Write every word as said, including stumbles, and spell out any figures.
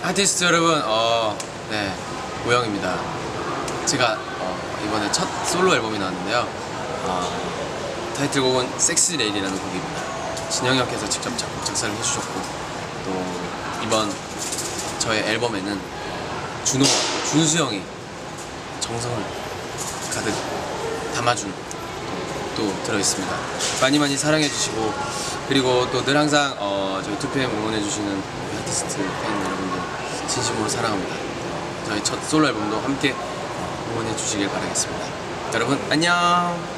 아티스트 여러분, 어, 네, 우영입니다. 제가 어, 이번에 첫 솔로 앨범이 나왔는데요. 어, 타이틀곡은 섹시 레이디라는 곡입니다. 진영이 형께서 직접 작곡 작사를 해주셨고, 또 이번 저의 앨범에는 준호와 준수 형이 정성을 가득 담아준 또 들어있습니다. 많이 많이 사랑해주시고, 그리고 또 늘 항상 어, 저희 투피엠 응원해주시는 아티스트 팬 여러분들 진심으로 사랑합니다. 저희 첫 솔로 앨범도 함께 응원해주시길 바라겠습니다. 여러분 안녕.